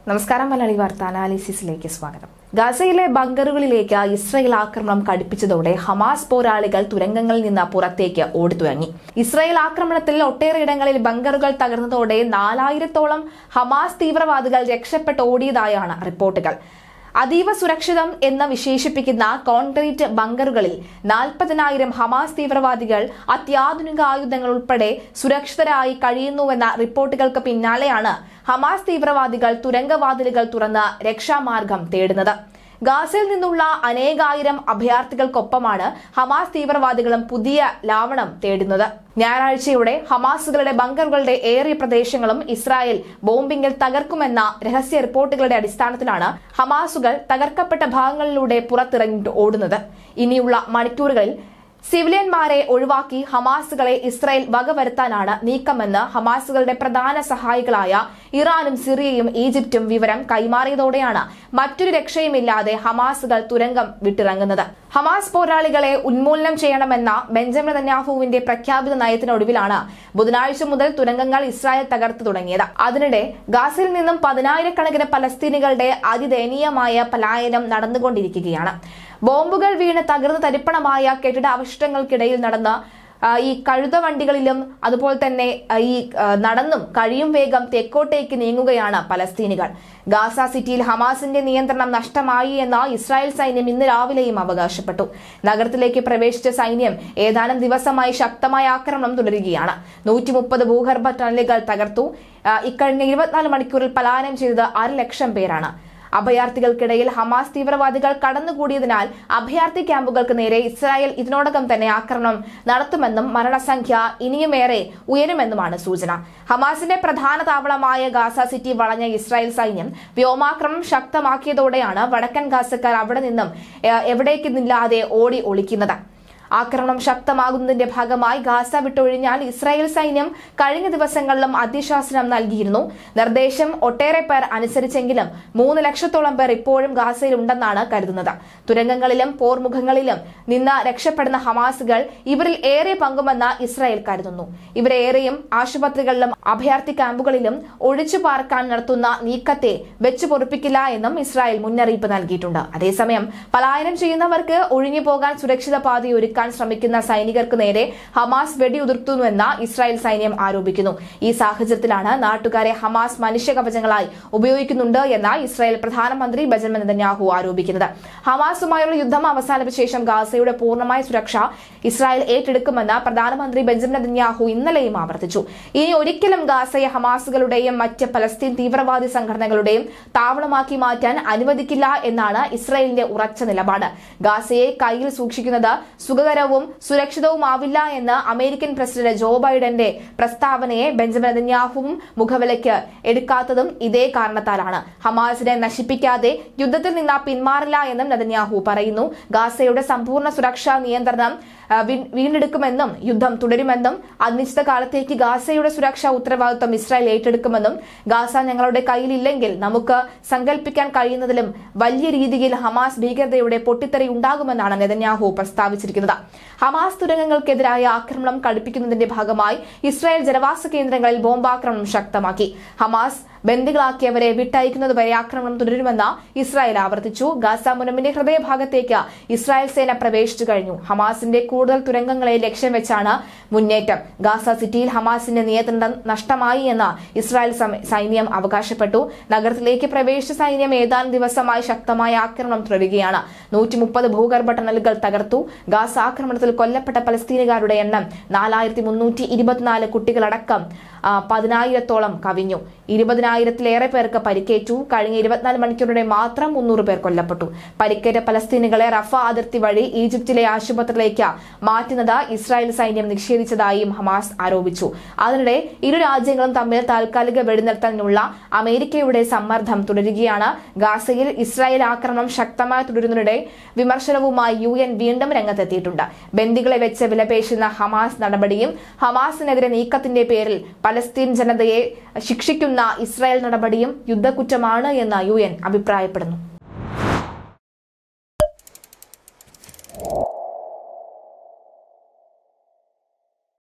നമസ്കാരം. മലയാളി വാർത്ത അനാലിസിസിലേക്ക് സ്വാഗതം. ഗാസയിലെ ബങ്കറുകളിലേക്ക് ഇസ്രായേൽ ആക്രമണം കടുപ്പിച്ചതോടെ ഹമാസ് പോരാളികൾ തുരങ്കങ്ങളിൽ നിന്ന് പുറത്തേക്ക് ഓടിത്തുടങ്ങി. ഇസ്രായേൽ ആക്രമണത്തിൽ ഒട്ടേറെ ഇടങ്ങളിൽ ബങ്കറുകൾ തകർന്നതോടെ 4000-ഓളം ഹമാസ് തീവ്രവാദികൾ രക്ഷപ്പെട്ട് ഓടിയതായാണ് റിപ്പോർട്ടുകൾ. അതീവ സുരക്ഷിതം എന്ന് വിശേഷിപ്പിക്കുന്ന കോൺക്രീറ്റ് ബങ്കറുകളിൽ 40,000 ഹമാസ് തീവ്രവാദികൾ അത്യാധുനിക ആയുധങ്ങൾ ഉൾപ്പെടെ സുരക്ഷിതരായി കഴിയുന്നുവെന്ന റിപ്പോർട്ടുകൾക്ക് പിന്നാലെയാണ് ഹമാസ് തീവ്രവാദികൾ തുരങ്കവാതിലുകൾ തുറന്ന് രക്ഷാമാർഗം തേടുന്നത്. ഗാസയിൽ നിന്നുള്ള അനേകായിരം അഭയാർത്ഥികൾക്കൊപ്പമാണ് ഹമാസ് തീവ്രവാദികളും പുതിയ ലാവണം തേടുന്നത്. ഞായറാഴ്ചയോടെ ഹമാസുകളുടെ ബങ്കറുകളുടെ ഏറിയ പ്രദേശങ്ങളും ഇസ്രായേൽ ബോംബിംഗിൽ തകർക്കുമെന്ന രഹസ്യ റിപ്പോർട്ടുകളുടെ അടിസ്ഥാനത്തിലാണ് ഹമാസുകൾ തകർക്കപ്പെട്ട ഭാഗങ്ങളിലൂടെ പുറത്തിറങ്ങി ഓടുന്നത്. ഇനിയുള്ള മണിക്കൂറുകളിൽ സിവിലിയന്മാരെ ഒഴിവാക്കി ഹമാസുകളെ ഇസ്രായേൽ വകവരുത്താനാണ് നീക്കമെന്ന് ഹമാസുകളുടെ പ്രധാന സഹായികളായ ഇറാനും സിറിയയും ഈജിപ്തും വിവരം കൈമാറിയതോടെയാണ് മറ്റൊരു രക്ഷയുമില്ലാതെ ഹമാസുകൾ തുരങ്കം വിട്ടിറങ്ങുന്നത്. ഹമാസ് പോരാളികളെ ഉന്മൂലനം ചെയ്യണമെന്ന ബെഞ്ചമിൻ നെതന്യാഹുവിന്റെ പ്രഖ്യാപിത നയത്തിനൊടുവിലാണ് ബുധനാഴ്ച മുതൽ തുരങ്കങ്ങൾ ഇസ്രായേൽ തകർത്തു തുടങ്ങിയത്. അതിനിടെ ഗാസയിൽ നിന്നും 10,000-കണക്കിന് പലസ്തീനികളുടെ അതിദയനീയമായ പലായനം നടന്നുകൊണ്ടിരിക്കുകയാണ്. ബോംബുകൾ വീണ് തകർന്ന് തരിപ്പണമായ കെട്ടിട അവശിഷ്ടങ്ങൾക്കിടയിൽ നടന്ന ഈ കഴുതവണ്ടികളിലും അതുപോലെ തന്നെ ഈ നടന്നും കഴിയും വേഗം തെക്കോട്ടേക്ക് നീങ്ങുകയാണ് പലസ്തീനികൾ. ഗാസ സിറ്റിയിൽ ഹമാസിന്റെ നിയന്ത്രണം നഷ്ടമായി എന്ന ഇസ്രായേൽ സൈന്യം ഇന്ന് രാവിലെയും അവകാശപ്പെട്ടു. നഗരത്തിലേക്ക് പ്രവേശിച്ച സൈന്യം ഏതാനും ദിവസമായി ശക്തമായ ആക്രമണം തുടരുകയാണ്. 130 ഭൂഗർഭ ടണലുകൾ തകർത്തു. ഇക്കഴിഞ്ഞ 24 മണിക്കൂറിൽ പലായനം ചെയ്തത് 1,00,000 പേരാണ്. അഭയാർത്ഥികൾക്കിടയിൽ ഹമാസ് തീവ്രവാദികൾ കടന്നുകൂടിയതിനാൽ അഭയാർത്ഥി ക്യാമ്പുകൾക്ക് നേരെ ഇസ്രായേൽ ഇതിനോടകം തന്നെ ആക്രമണം നടത്തുമെന്നും മരണസംഖ്യ ഇനിയുമേറെ ഉയരുമെന്നുമാണ് സൂചന. ഹമാസിന്റെ പ്രധാന താവളമായ ഗാസ സിറ്റി വളഞ്ഞ ഇസ്രായേൽ സൈന്യം വ്യോമാക്രമണം ശക്തമാക്കിയതോടെയാണ് വടക്കൻ ഗാസക്കാർ അവിടെ നിന്നും എവിടേക്കുന്നില്ലാതെ ഓടി ഒളിക്കുന്നത്. ആക്രമണം ശക്തമാകുന്നതിന്റെ ഭാഗമായി ഗാസ വിട്ടൊഴിഞ്ഞാൽ ഇസ്രായേൽ സൈന്യം കഴിഞ്ഞ ദിവസങ്ങളിലും അന്ത്യശാസനം നൽകിയിരുന്നു. നിർദ്ദേശം ഒട്ടേറെ പേർ അനുസരിച്ചെങ്കിലും 3 ലക്ഷത്തോളം പേർ ഇപ്പോഴും ഗാസയിൽ ഉണ്ടെന്നാണ് കരുതുന്നത്. തുരങ്കങ്ങളിലും പോർമുഖങ്ങളിലും നിന്ന് രക്ഷപ്പെടുന്ന ഹമാസുകൾ ഇവരിൽ ഏറെ പങ്കുമെന്ന് ഇസ്രായേൽ കരുതുന്നു. ഇവരേറെയും ആശുപത്രികളിലും അഭയാർത്ഥി ക്യാമ്പുകളിലും ഒഴിച്ചു പാർക്കാൻ നടത്തുന്ന നീക്കത്തെ വെച്ചു പൊറുപ്പിക്കില്ല എന്നും ഇസ്രായേൽ മുന്നറിയിപ്പ് നൽകിയിട്ടുണ്ട്. അതേസമയം പലായനം ചെയ്യുന്നവർക്ക് ഒഴിഞ്ഞു പോകാൻ സുരക്ഷിത പാതയൊരുക്കാൻ ശ്രമിക്കുന്ന സൈനികർക്ക് നേരെ ഹമാസ് വെടിയുതിർത്തുന്നുവെന്ന് ഇസ്രായേൽ സൈന്യം ആരോപിക്കുന്നു. ഈ സാഹചര്യത്തിലാണ് നാട്ടുകാരെ ഹമാസ് മനുഷ്യകവചങ്ങളായി ഉപയോഗിക്കുന്നുണ്ട് എന്ന് ഇസ്രായേൽ പ്രധാനമന്ത്രി ബെഞ്ചമിൻ നെതന്യാഹു ആരോപിക്കുന്നത്. ഹമാസുമായുള്ള യുദ്ധം അവസാനിപ്പിച്ച ശേഷം ഗാസയുടെ പൂർണ്ണമായ സുരക്ഷ ഇസ്രായേൽ ഏറ്റെടുക്കുമെന്ന് പ്രധാനമന്ത്രി ബെഞ്ചമിൻ നെതന്യാഹു ഇന്നലെയും ആവർത്തിച്ചു. ഇനി ഒരിക്കലും ഗാസയെ ഹമാസുകളുടെയും മറ്റ് പലസ്തീൻ തീവ്രവാദി സംഘടനകളുടെയും താവളമാക്കി മാറ്റാൻ അനുവദിക്കില്ല എന്നാണ് ഇസ്രായേലിന്റെ ഉറച്ച നിലപാട്. ഗാസയെ കയ്യിൽ സൂക്ഷിക്കുന്നത് സുഖകരവും സുരക്ഷിതവുമാവില്ല എന്ന് അമേരിക്കൻ പ്രസിഡന്റ് ജോ ബൈഡന്റെ പ്രസ്താവനയെ ബെഞ്ചമിൻ നെതന്യാഹുവും മുഖവിലയ്ക്ക് എടുക്കാത്തതും ഇതേ കാരണത്താലാണ്. ഹമാസിനെ നശിപ്പിക്കാതെ യുദ്ധത്തിൽ നിന്ന് പിന്മാറില്ല എന്നും നെതന്യാഹു പറയുന്നു. ഗാസയുടെ സമ്പൂർണ്ണ സുരക്ഷാ നിയന്ത്രണം വീണ്ടെടുക്കുമെന്നും യുദ്ധം തുടരുമെന്നും അനിശ്ചിതകാലത്തേക്ക് ഗാസയുടെ സുരക്ഷാ ഉത്തരവാദിത്വം ഇസ്രായേൽ ഏറ്റെടുക്കുമെന്നും ഗാസ ഞങ്ങളുടെ കയ്യിലില്ലെങ്കിൽ നമുക്ക് സങ്കല്പിക്കാൻ കഴിയുന്നതിലും വലിയ രീതിയിൽ ഹമാസ് ഭീകരതയുടെ പൊട്ടിത്തെറി ഉണ്ടാകുമെന്നാണ് നെതന്യാഹു പ്രസ്താവിച്ചിരിക്കുന്നത്. ഹമാസ് തുരങ്കങ്ങൾക്കെതിരായ ആക്രമണം കടുപ്പിക്കുന്നതിന്റെ ഭാഗമായി ഇസ്രായേൽ ജനവാസ കേന്ദ്രങ്ങളിൽ ബോംബാക്രമണം ശക്തമാക്കി. ഹമാസ് ബന്ദികളാക്കിയവരെ വിട്ടയക്കുന്നതുവരെ ആക്രമണം തുടരുമെന്ന് ഇസ്രായേൽ ആവർത്തിച്ചു. ഗാസ മുനമ്പിന്റെ ഹൃദയഭാഗത്തേക്ക് ഇസ്രായേൽ സേന പ്രവേശിച്ചു കഴിഞ്ഞു. ഹമാസിന്റെ കൂടുതൽ തുരങ്കങ്ങളെ ലക്ഷ്യം വെച്ചാണ് മുന്നേറ്റം. ഗാസ സിറ്റിയിൽ ഹമാസിന്റെ നിയന്ത്രണം നഷ്ടമായി എന്ന് ഇസ്രായേൽ സൈന്യം അവകാശപ്പെട്ടു. നഗരത്തിലേക്ക് പ്രവേശിച്ച സൈന്യം ഏതാനും ദിവസമായി ശക്തമായ ആക്രമണം തുടരുകയാണ്. 130 ഭൂഗർഭ ടണലുകൾ തകർത്തു. ഗാസ ആക്രമണത്തിൽ കൊല്ലപ്പെട്ട പലസ്തീനുകാരുടെ എണ്ണം 4,324 കുട്ടികളടക്കം 10,000-ഓളം കവിഞ്ഞു. 20,000-ലേറെ പേർക്ക് പരിക്കേറ്റു. കഴിഞ്ഞ 24 മണിക്കൂറിടെ മാത്രം 300 പേർ കൊല്ലപ്പെട്ടു. പരിക്കേറ്റ പലസ്തീനുകളെ റഫ അതിർത്തി വഴി ഈജിപ്തിലെ ആശുപത്രിയിലേക്ക് മാറ്റുന്നത് ഇസ്രായേൽ സൈന്യം നിഷേധിച്ചതായും ഹമാസ് ആരോപിച്ചു. അതിനിടെ ഇരു രാജ്യങ്ങളും തമ്മിൽ താൽക്കാലിക വെടിനിർത്തലിനുള്ള അമേരിക്കയുടെ സമ്മർദ്ദം തുടരുകയാണ്. ഗാസയിൽ ഇസ്രായേൽ ആക്രമണം ശക്തമായി തുടരുന്നതിനിടെ വിമർശനവുമായി UN വീണ്ടും രംഗത്തെത്തിയിട്ടുണ്ട്. ബന്ദികളെ വെച്ച് വിലപേശുന്ന ഹമാസ് നടപടിയും ഹമാസിനെതിരെ നീക്കത്തിന്റെ പേരിൽ പലസ്തീൻ ജനതയെ ശിക്ഷിക്കുന്ന ഇസ്രായേൽ നടപടിയും യുദ്ധക്കുറ്റമാണ് എന്ന് UN അഭിപ്രായപ്പെടുന്നു.